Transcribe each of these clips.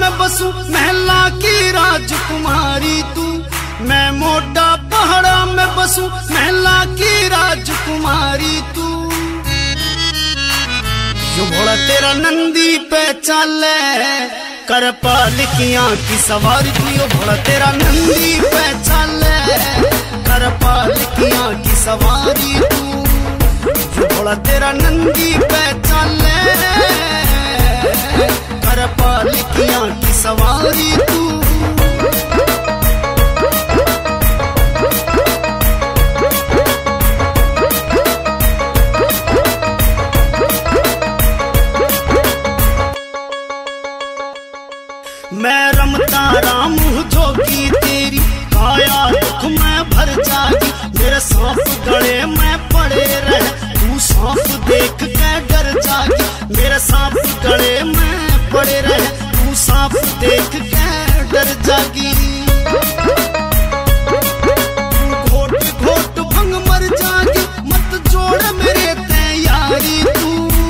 में बसूं महला की राजकुमारी तू। मैं मोटा पहाड़ा में बसूं महला की राजकुमारी तू। जो घोड़ा तेरा नंदी पे चले कर पालकियां की सवारी तू। यो घोड़ा तेरा नंदी पे चले कर पालकियां की सवारी तू। जो घोड़ा तेरा नंदी पे चले कर पालकियां की सवारी तू। मैं रमता राम हूँ जोगी तेरी काया दुख में भर जागी। मेरे सांप गले में पड़े रहे तू सांप देख के डर जागी। मेरे सांप गले में पड़े रहे तू सांप देख के डर जागी। घोट घोट भंग मर जागी मत जोड़ मेरे तैयारी तू।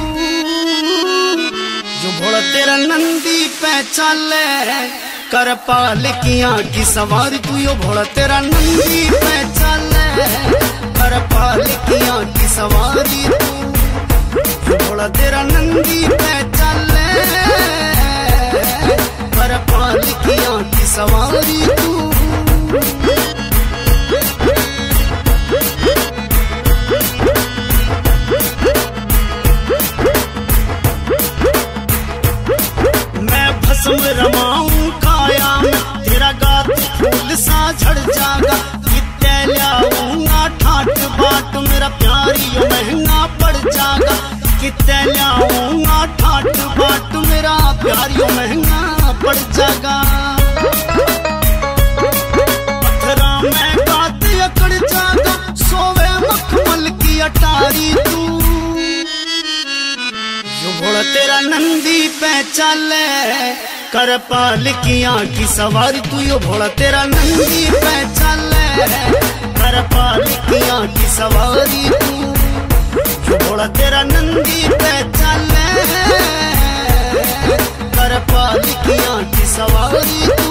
जो घोड़ा तेरा नंदी पे चले कर पालकियां की सवारी तू। यो घोड़ा तेरा नंदी पे चले कर पालकियां की सवारी तू। यो घोड़ा तेरा नंदी पे चले कर पालकियां की सवारी तू। भस्म रमाऊं काया में तेरा गात फूल सा झड़ जागा। कितने लाऊंगा ठाट बाट मेरा प्यारी यो महंगा पड़ जागा। कितने लाऊंगा ठाट बाट मेरा प्यारी यो महंगा पड़ जागा। पत्थरा में गात अकड़ जागा सोवे मखमल की अटारी तू। घोड़ा तेरा नंदी पे चले कर पालकियां की सवारी तू। यो घोड़ा तेरा नंदी पे चले कर पालकियां की सवारी तू। यो घोड़ा तेरा नंदी पे चले कर पालकियां की सवारी तू।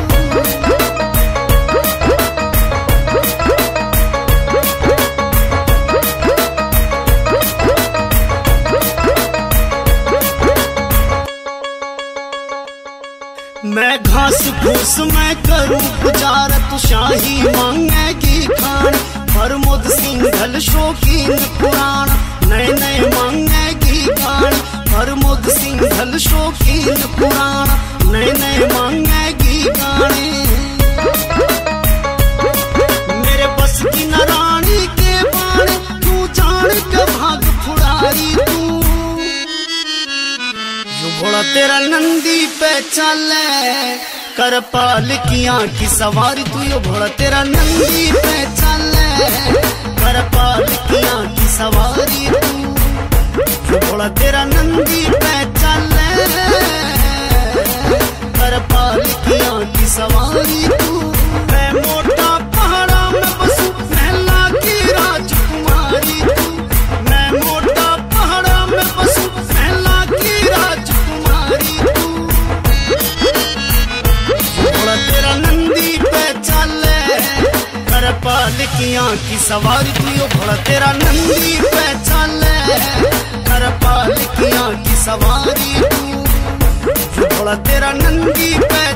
मैं घास फूस मैं करूं गुजारा तू शाही मांगेगी खान। प्रमोद सिंघल शौकीन पुराण नए नए मांगेगी खान। प्रमोद सिंघल शौकीन पुराण नए नए मांगेगी गाने। मेरे बस की नारानी के बाणे तू जान के भाग फुड़ारी तू। घोड़ा तेरा नंदी पे चले कर पालकियां की सवारी तू। यो घोड़ा तेरा नंदी पे चले कर पालकियां की सवारी तू। यो घोड़ा तेरा नंदी पे चले कर पालकियां की सवारी तू। मैं मोटा पहाड़ा में बसूं महला की राजकुमारी तू। मैं मोटा पहाड़ा में बसूं महला की राजकुमारी तू। घोड़ा तेरा नंदी पे चले कर पालकियां की सवारी तू। यो घोड़ा तेरा नंदी पे चले कर पालकियां की सवारी तू। यो घोड़ा तेरा नंदी पे